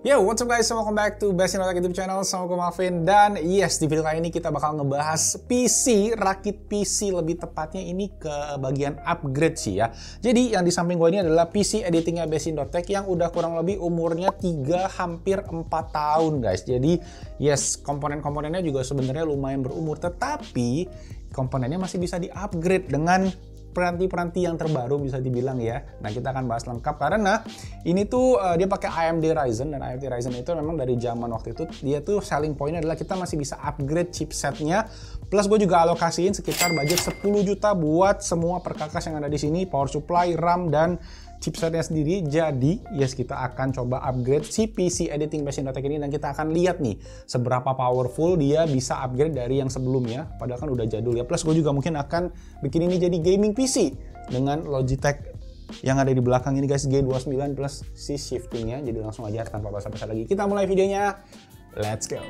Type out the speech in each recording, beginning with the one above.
Yo, what's up guys? Welcome back to Best in Otak YouTube channel. Sama gue Marvin. Dan yes, di video kali ini kita bakal ngebahas PC, rakit PC lebih tepatnya ini ke bagian upgrade sih ya. Jadi yang di samping gue ini adalah PC editingnya Best in Otak yang udah kurang lebih umurnya 3 hampir 4 tahun guys. Jadi yes, komponen-komponennya juga sebenarnya lumayan berumur, tetapi komponennya masih bisa di-upgrade dengan peranti-peranti yang terbaru bisa dibilang ya. Nah, kita akan bahas lengkap karena ini tuh dia pakai AMD Ryzen, dan AMD Ryzen itu memang dari zaman waktu itu dia tuh selling point-nya adalah kita masih bisa upgrade chipsetnya. Plus gue juga alokasiin sekitar budget 10 juta buat semua perkakas yang ada di sini, power supply, RAM, dan chipsetnya sendiri. Jadi yes, kita akan coba upgrade si PC editing Best in Otak ini, dan kita akan lihat nih seberapa powerful dia bisa upgrade dari yang sebelumnya, padahal kan udah jadul ya. Plus gue juga mungkin akan bikin ini jadi gaming PC dengan Logitech yang ada di belakang ini guys, G29 plus si shiftingnya. Jadi langsung aja tanpa basa-basi lagi kita mulai videonya, let's go.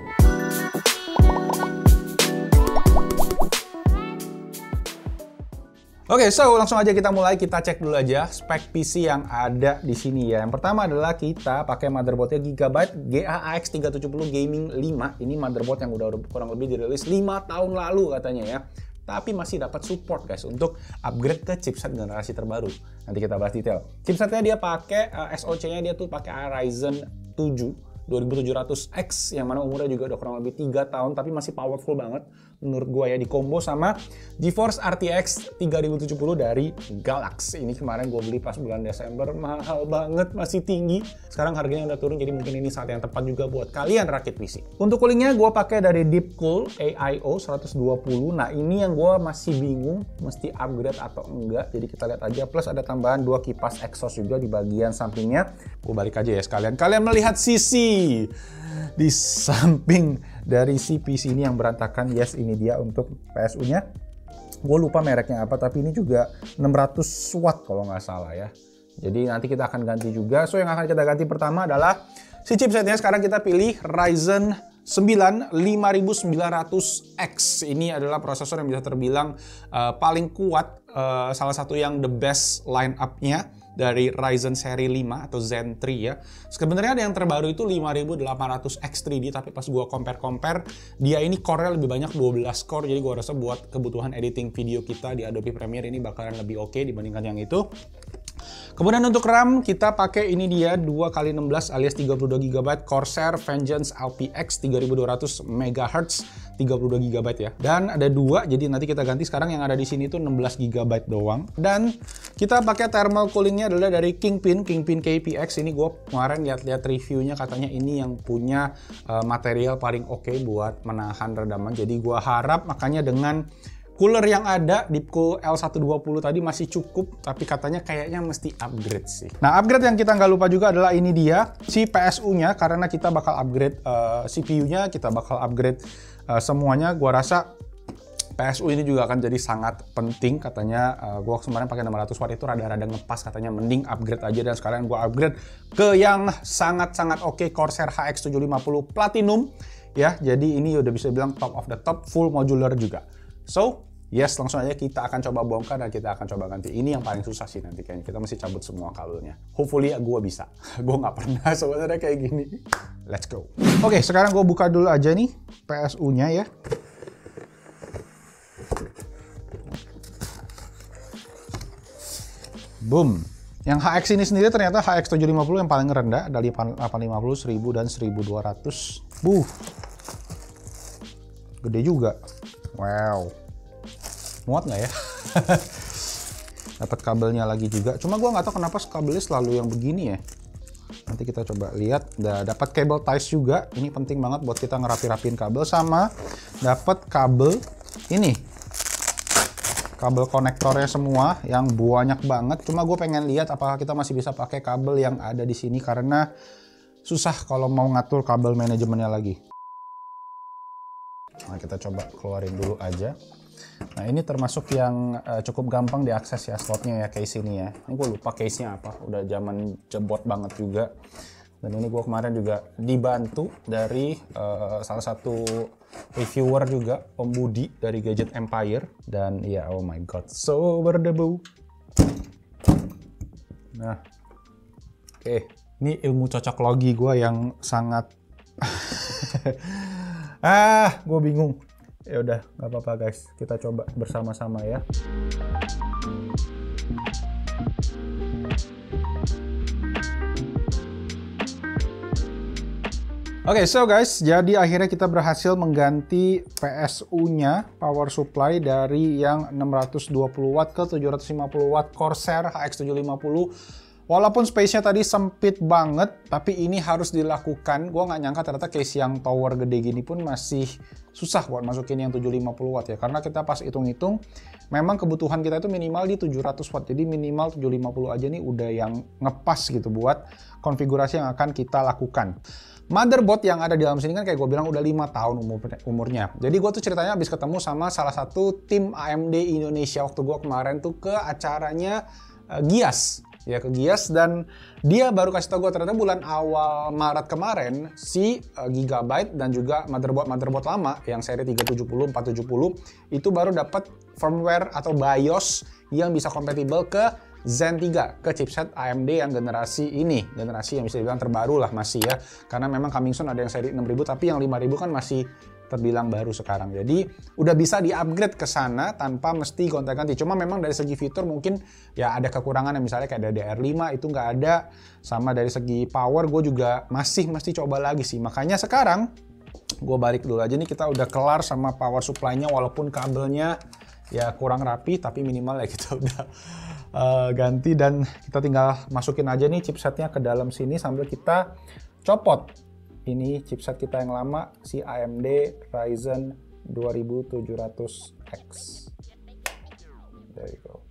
Oke, so langsung aja kita mulai. Kita cek dulu aja spek PC yang ada di sini ya. Yang pertama adalah kita pakai motherboardnya Gigabyte GAAX 370 Gaming 5. Ini motherboard yang udah kurang lebih dirilis 5 tahun lalu katanya ya. Tapi masih dapat support guys untuk upgrade ke chipset generasi terbaru. Nanti kita bahas detail. Chipsetnya dia pakai SoC-nya dia tuh pakai Ryzen 7 2700X yang mana umurnya juga udah kurang lebih 3 tahun, tapi masih powerful banget menurut gue ya, di combo sama GeForce RTX 3070 dari Galax. Ini kemarin gue beli pas bulan Desember, mahal banget, masih tinggi. Sekarang harganya udah turun, jadi mungkin ini saat yang tepat juga buat kalian rakit PC. Untuk coolingnya gue pakai dari Deepcool AIO 120. Nah, ini yang gue masih bingung mesti upgrade atau enggak, jadi kita lihat aja. Plus ada tambahan 2 kipas exhaust juga di bagian sampingnya. Gue balik aja ya sekalian kalian melihat sisi di samping dari si PC ini yang berantakan. Yes, ini dia untuk PSU-nya. Gue lupa mereknya apa, tapi ini juga 600 watt kalau nggak salah ya. Jadi nanti kita akan ganti juga. So yang akan kita ganti pertama adalah si chipsetnya. Sekarang kita pilih Ryzen 9 5900X. Ini adalah prosesor yang bisa terbilang paling kuat, salah satu yang the best line up-nya dari Ryzen seri 5 atau Zen 3 ya. Sebenarnya ada yang terbaru itu 5800 X3D, tapi pas gua compare dia ini core-nya lebih banyak 12 core. Jadi gua rasa buat kebutuhan editing video kita di Adobe Premiere ini bakalan lebih oke dibandingkan yang itu. Kemudian untuk RAM kita pakai ini dia 2x16 alias 32 GB Corsair Vengeance LPX 3200 MHz 32 GB ya. Dan ada dua, jadi nanti kita ganti. Sekarang yang ada di sini tuh 16 GB doang. Dan kita pakai thermal coolingnya adalah dari Kingpin KPX. Ini gue kemarin lihat reviewnya, katanya ini yang punya material paling oke buat menahan redaman. Jadi gue harap makanya dengan cooler yang ada Deepcool L120 tadi masih cukup, tapi katanya kayaknya mesti upgrade sih. Nah, upgrade yang kita nggak lupa juga adalah ini dia si PSU-nya, karena kita bakal upgrade CPU-nya, kita bakal upgrade semuanya. Gua rasa PSU ini juga akan jadi sangat penting katanya. Gua kemarin pakai 600 watt itu rada-rada ngepas, katanya mending upgrade aja, dan sekalian gua upgrade ke yang sangat-sangat oke Corsair HX 750 Platinum ya. Jadi ini udah bisa bilang top of the top, full modular juga. So, yes, langsung aja kita akan coba bongkar dan kita akan coba ganti. Ini yang paling susah sih nanti kayaknya. Kita mesti cabut semua kabelnya. Hopefully ya gue bisa. Gue nggak pernah sebenarnya kayak gini. Let's go. Oke, sekarang gue buka dulu aja nih PSU-nya ya. Boom. Yang HX ini sendiri ternyata HX 750 yang paling rendah. Ada 850, 1000, dan 1200. Gede juga. Wow, muat nggak ya? Dapat kabelnya lagi juga. Cuma gue nggak tahu kenapa kabelnya selalu yang begini ya. Nanti kita coba lihat. Dapat kabel ties juga. Ini penting banget buat kita ngerapi-rapiin kabel. Sama dapat kabel ini, kabel konektornya semua yang banyak banget. Cuma gue pengen lihat apakah kita masih bisa pakai kabel yang ada di sini, karena susah kalau mau ngatur kabel manajemennya lagi. Nah, kita coba keluarin dulu aja. Nah, ini termasuk yang cukup gampang diakses ya, slotnya ya, case ini ya. Ini gue lupa case-nya apa, udah zaman jebot banget juga. Dan ini gue kemarin juga dibantu dari salah satu reviewer juga, Om Budi dari Gadget Empire. Dan ya, oh my god, so berdebu. Nah, oke. Ini ilmu cocok logi gue yang sangat gue bingung. Ya udah, nggak apa-apa guys. Kita coba bersama-sama ya. Oke, so guys, jadi akhirnya kita berhasil mengganti PSU-nya, power supply, dari yang 620 watt ke 750 watt Corsair HX750. Walaupun space-nya tadi sempit banget, tapi ini harus dilakukan. Gue nggak nyangka ternyata case yang tower gede gini pun masih susah buat masukin yang 750 watt ya. Karena kita pas hitung-hitung, memang kebutuhan kita itu minimal di 700 watt. Jadi minimal 750 aja nih udah yang ngepas gitu buat konfigurasi yang akan kita lakukan. Motherboard yang ada di dalam sini kan kayak gue bilang udah 5 tahun umurnya. Jadi gue tuh ceritanya habis ketemu sama salah satu tim AMD Indonesia waktu gue kemarin tuh ke acaranya Gias. Ya ke Gias, dan dia baru kasih tau gue ternyata bulan awal Maret kemarin si Gigabyte dan juga motherboard lama yang seri 370, 470 itu baru dapat firmware atau BIOS yang bisa kompatibel ke Zen 3, ke chipset AMD yang generasi ini, generasi yang bisa dibilang terbaru lah masih ya, karena memang coming soon ada yang seri 6000 tapi yang 5000 kan masih terbilang baru sekarang. Jadi udah bisa di-upgrade ke sana tanpa mesti gonta-ganti. Cuma memang dari segi fitur mungkin ya ada kekurangan yang misalnya kayak DDR5 itu nggak ada. Sama dari segi power gue juga masih coba lagi sih. Makanya sekarang gue balik dulu aja nih, kita udah kelar sama power supply-nya walaupun kabelnya ya kurang rapi, tapi minimal ya kita udah ganti, dan kita tinggal masukin aja nih chipsetnya ke dalam sini sambil kita copot. Ini chipset kita yang lama, si AMD Ryzen 2700X. There you go.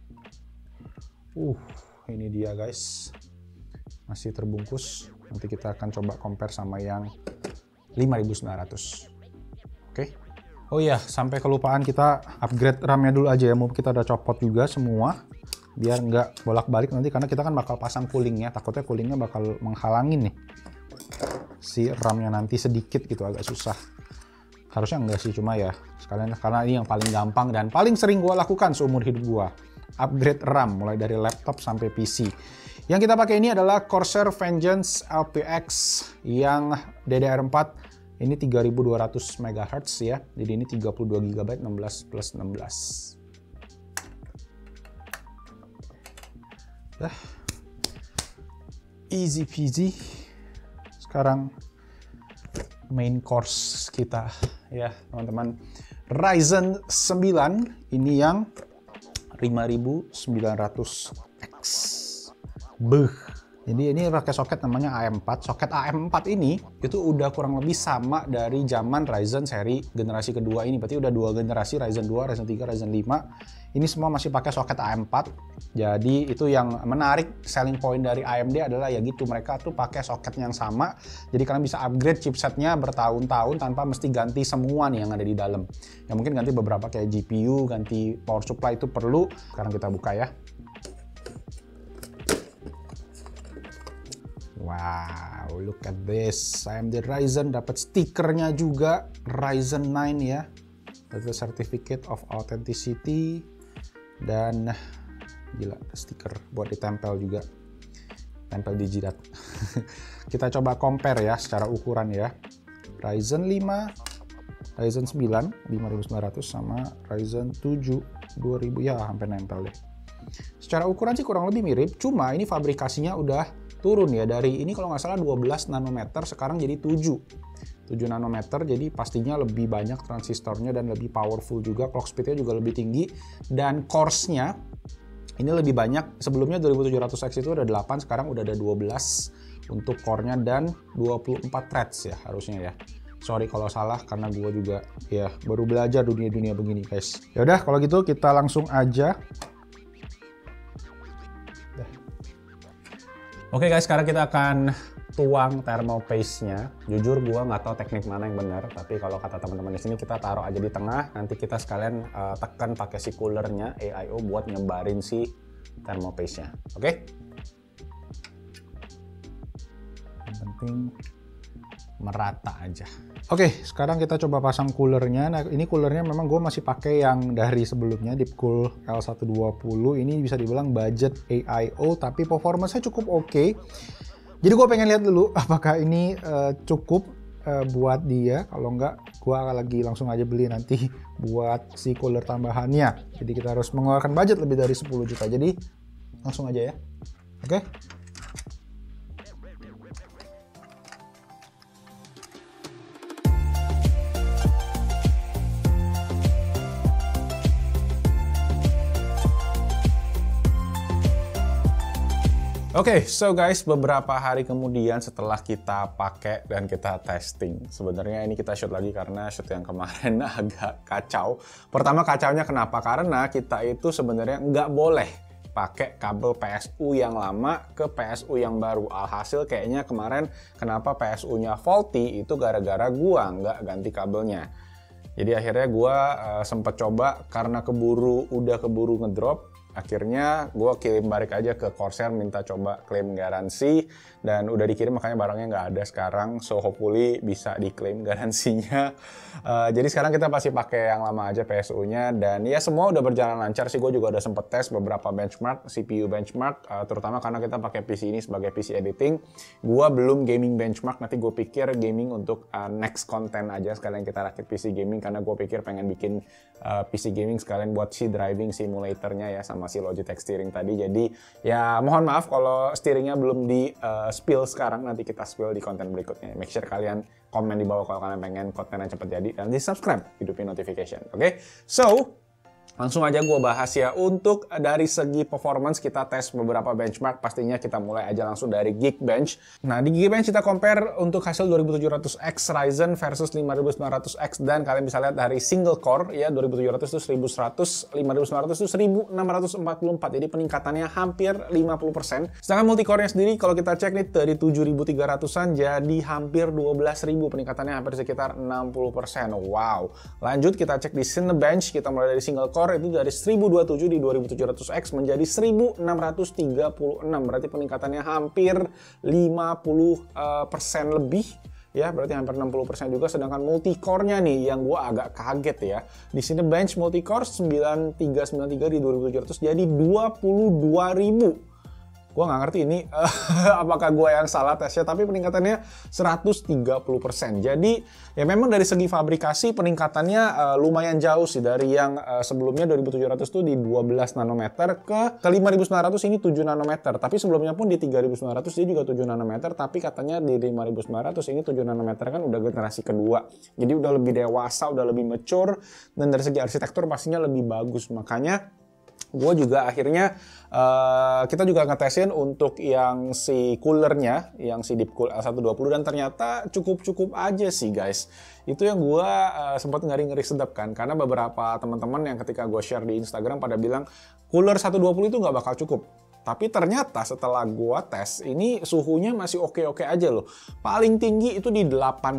Ini dia guys. Masih terbungkus. Nanti kita akan coba compare sama yang 5900. Oke. Oh iya, sampai kelupaan kita upgrade RAM-nya dulu aja ya. Mau kita udah copot juga semua. Biar nggak bolak-balik nanti, karena kita kan bakal pasang coolingnya. Takutnya coolingnya bakal menghalangin nih si RAM-nya nanti sedikit gitu, agak susah. Harusnya enggak sih, cuma ya sekalian karena ini yang paling gampang dan paling sering gue lakukan seumur hidup gue. Upgrade RAM mulai dari laptop sampai PC. Yang kita pakai ini adalah Corsair Vengeance LPX yang DDR4. Ini 3200 MHz ya. Jadi ini 32 GB 16+16. Easy peasy. Sekarang main course kita ya teman-teman. Ryzen 9 ini yang 5900X. Jadi ini pakai soket namanya AM4. Soket AM4 ini itu udah kurang lebih sama dari zaman Ryzen seri generasi kedua ini. Berarti udah 2 generasi, Ryzen 2, Ryzen 3, Ryzen 5. Ini semua masih pakai soket AM4. Jadi itu yang menarik, selling point dari AMD adalah ya gitu, mereka tuh pakai soket yang sama. Jadi kalian bisa upgrade chipsetnya bertahun-tahun tanpa mesti ganti semua nih yang ada di dalam. Ya mungkin ganti beberapa kayak GPU, ganti power supply itu perlu. Sekarang kita buka ya. Wow, look at this. AMD Ryzen dapat stikernya juga, Ryzen 9 ya. Ada certificate of authenticity dan gila, stiker buat ditempel juga. Tempel di jidat. Kita coba compare ya secara ukuran ya. Ryzen 5, Ryzen 9 5900 sama Ryzen 7 2000, ya hampir nempel deh. Secara ukuran sih kurang lebih mirip, cuma ini fabrikasinya udah turun ya, dari ini kalau nggak salah 12 nanometer sekarang jadi 7 nanometer, jadi pastinya lebih banyak transistornya dan lebih powerful juga, clock speednya juga lebih tinggi, dan cores-nya ini lebih banyak. Sebelumnya 2700X itu ada 8, sekarang udah ada 12 untuk core-nya dan 24 threads ya harusnya ya. Sorry kalau salah karena gue juga ya baru belajar dunia-dunia begini guys. Ya udah kalau gitu kita langsung aja. Oke guys, sekarang kita akan tuang thermal paste-nya. Jujur gue nggak tahu teknik mana yang benar, tapi kalau kata teman-teman di sini kita taruh aja di tengah. Nanti kita sekalian tekan pakai si coolernya AIO buat nyebarin si thermal paste-nya. Oke? Yang penting merata aja. Oke, sekarang kita coba pasang coolernya. Nah, ini coolernya memang gue masih pakai yang dari sebelumnya, Deepcool L120. Ini bisa dibilang budget AIO, tapi performance-nya cukup oke. Jadi gue pengen lihat dulu apakah ini cukup buat dia. Kalau enggak, gue lagi langsung aja beli nanti buat si cooler tambahannya. Jadi kita harus mengeluarkan budget lebih dari 10 juta. Jadi langsung aja ya. Oke. Oke, so guys, beberapa hari kemudian setelah kita pakai dan kita testing, sebenarnya ini kita shoot lagi karena shoot yang kemarin agak kacau. Pertama kacaunya kenapa? Karena kita itu sebenarnya nggak boleh pakai kabel PSU yang lama ke PSU yang baru. Alhasil kayaknya kemarin kenapa PSU-nya faulty itu gara-gara gua nggak ganti kabelnya. Jadi akhirnya gua sempet coba karena udah keburu ngedrop. Akhirnya gue kirim balik aja ke Corsair minta coba klaim garansi dan udah dikirim, makanya barangnya nggak ada sekarang, so hopefully bisa diklaim garansinya. Jadi sekarang kita pasti pakai yang lama aja PSU-nya dan ya semua udah berjalan lancar sih. Gue juga udah sempet tes beberapa benchmark, CPU benchmark, terutama karena kita pakai PC ini sebagai PC editing. Gue belum gaming benchmark, nanti gue pikir gaming untuk next content aja sekalian kita rakit PC gaming karena gue pikir pengen bikin PC gaming sekalian buat si driving simulatornya ya sama si Logitech steering tadi. Jadi ya mohon maaf kalau steeringnya belum di spill sekarang, nanti kita spill di konten berikutnya. Make sure kalian komen di bawah kalau kalian pengen kontennya cepet jadi dan di subscribe, hidupin notification. Oke? So langsung aja gue bahas ya. Untuk dari segi performance kita tes beberapa benchmark, pastinya kita mulai aja langsung dari Geekbench. Nah di Geekbench kita compare untuk hasil 2700X Ryzen versus 5900X dan kalian bisa lihat dari single core ya 2700 itu 1100, 5900 itu 1644, jadi peningkatannya hampir 50%. Sedangkan multicore-nya sendiri kalau kita cek nih dari 7300-an jadi hampir 12.000, peningkatannya hampir sekitar 60%. Wow. Lanjut kita cek di Cinebench, kita mulai dari single core itu dari 1027 di 2700X menjadi 1636, berarti peningkatannya hampir 50% lebih ya, berarti hampir 60% juga. Sedangkan multicore-nya nih yang gua agak kaget ya, di sini bench multicore 9393 di 2700 jadi 22.000. Gue nggak ngerti ini apakah gue yang salah tesnya, tapi peningkatannya 130%. Jadi ya memang dari segi fabrikasi peningkatannya lumayan jauh sih dari yang sebelumnya 2700 tuh di 12 nanometer ke 5900 ini 7 nanometer. Tapi sebelumnya pun di 3900 dia juga 7 nanometer, tapi katanya di 5900 ini 7 nanometer kan udah generasi kedua. Jadi udah lebih dewasa, udah lebih mature, dan dari segi arsitektur pastinya lebih bagus. Makanya gue juga akhirnya kita juga ngetesin untuk yang si coolernya, yang si Deepcool L120, dan ternyata cukup aja sih guys. Itu yang gue sempat ngeri-ngeri sedap kan, karena beberapa teman-teman yang ketika gue share di Instagram pada bilang cooler 120 itu nggak bakal cukup. Tapi ternyata setelah gue tes ini suhunya masih oke-oke aja loh. Paling tinggi itu di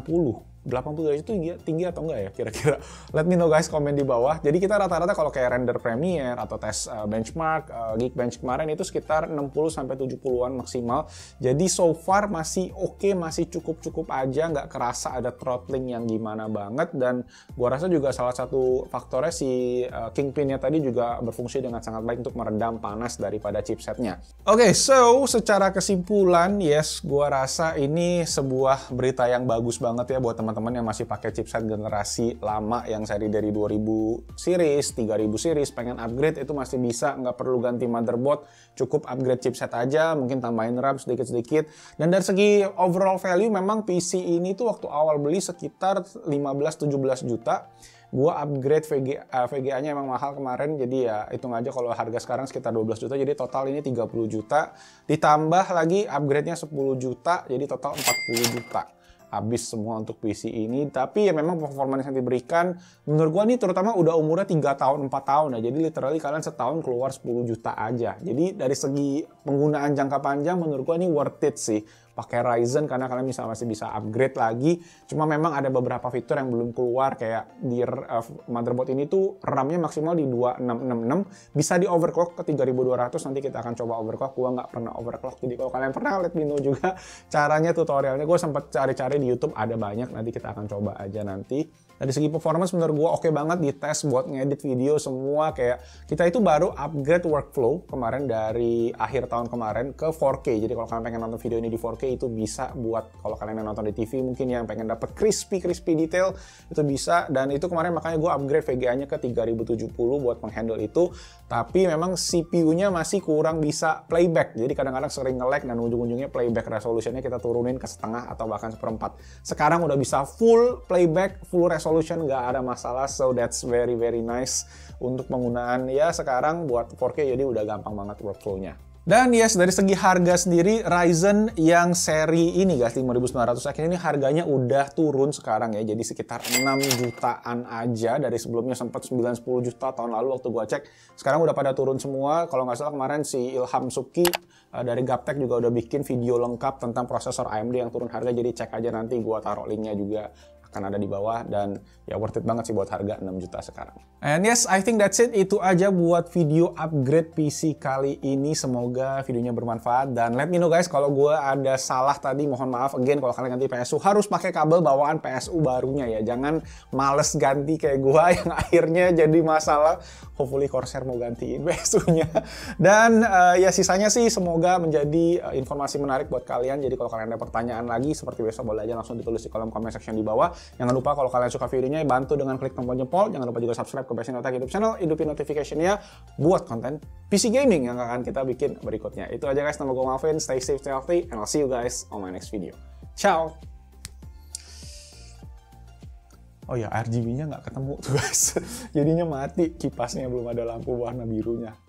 80 derajat itu tinggi atau enggak ya kira-kira? Let me know guys, komen di bawah. Jadi kita rata-rata kalau kayak render Premiere atau tes benchmark, Geekbench kemarin itu sekitar 60-70-an maksimal. Jadi so far masih oke, masih cukup aja, nggak kerasa ada throttling yang gimana banget. Dan gua rasa juga salah satu faktornya si Kingpin-nya tadi juga berfungsi dengan sangat baik untuk meredam panas daripada chipsetnya. Oke, so secara kesimpulan, yes, gua rasa ini sebuah berita yang bagus banget ya buat teman-teman yang masih pakai chipset generasi lama yang seri dari 2000 series, 3000 series, pengen upgrade itu masih bisa, nggak perlu ganti motherboard, cukup upgrade chipset aja, mungkin tambahin RAM sedikit-sedikit. Dan dari segi overall value memang PC ini tuh waktu awal beli sekitar 15-17 juta. Gua upgrade VGA-nya emang mahal kemarin, jadi ya hitung aja kalau harga sekarang sekitar 12 juta, jadi total ini 30 juta. Ditambah lagi upgrade-nya 10 juta, jadi total 40 juta. Habis semua untuk PC ini. Tapi ya memang performance yang diberikan menurut gua nih terutama udah umurnya 3 tahun 4 tahun ya, jadi literally kalian setahun keluar 10 juta aja. Jadi dari segi penggunaan jangka panjang menurut gua ini worth it sih pakai Ryzen karena kalian masih bisa upgrade lagi. Cuma memang ada beberapa fitur yang belum keluar, kayak di motherboard ini tuh RAM-nya maksimal di 2666, bisa di overclock ke 3200. Nanti kita akan coba overclock. Gua nggak pernah overclock, jadi kalau kalian pernah, let me know juga caranya, tutorialnya. Gue sempat cari-cari di YouTube, ada banyak, nanti kita akan coba aja nanti. Dari segi performance menurut gue oke banget, di tes buat ngedit video semua, kayak kita itu baru upgrade workflow kemarin dari akhir tahun kemarin ke 4K. Jadi kalau kalian pengen nonton video ini di 4K 4K itu bisa buat kalau kalian yang nonton di TV mungkin yang pengen dapat crispy detail itu bisa. Dan itu kemarin makanya gue upgrade VGA-nya ke 3070 buat menghandle itu. Tapi memang CPU-nya masih kurang bisa playback. Jadi kadang-kadang sering nge-lag dan ujung-ujungnya playback resolutionnya kita turunin ke setengah atau bahkan seperempat. Sekarang udah bisa full playback, full resolution, nggak ada masalah. So that's very nice untuk penggunaan ya sekarang buat 4K, jadi udah gampang banget workflow-nya. Dan yes, dari segi harga sendiri, Ryzen yang seri ini guys, 5900X ini harganya udah turun sekarang ya. Jadi sekitar 6 jutaan aja, dari sebelumnya sempat 9-10 juta tahun lalu waktu gua cek. Sekarang udah pada turun semua. Kalau nggak salah kemarin si Ilham Subki dari Gaptek juga udah bikin video lengkap tentang prosesor AMD yang turun harga. Jadi cek aja, nanti gua taruh linknya juga akan ada di bawah, dan ya worth it banget sih buat harga 6 juta sekarang. And yes, I think that's it. Itu aja buat video upgrade PC kali ini. Semoga videonya bermanfaat, dan let me know guys kalau gue ada salah tadi, mohon maaf. Again, kalau kalian ganti PSU harus pakai kabel bawaan PSU barunya ya. Jangan males ganti kayak gue yang akhirnya jadi masalah. Hopefully Corsair mau gantiin PSU-nya. Dan ya sisanya sih semoga menjadi informasi menarik buat kalian. Jadi kalau kalian ada pertanyaan lagi seperti biasa, boleh aja langsung ditulis di kolom comment section di bawah. Jangan lupa kalau kalian suka videonya, bantu dengan klik tombol jempol. Jangan lupa juga subscribe ke Best in Tech YouTube channel, hidupin notification-nya buat konten PC gaming yang akan kita bikin berikutnya. Itu aja guys, nama gue Malvin, stay safe, stay healthy, and I'll see you guys on my next video. Ciao! Oh ya, RGB-nya nggak ketemu tuh guys. Jadinya mati, kipasnya belum ada lampu warna birunya.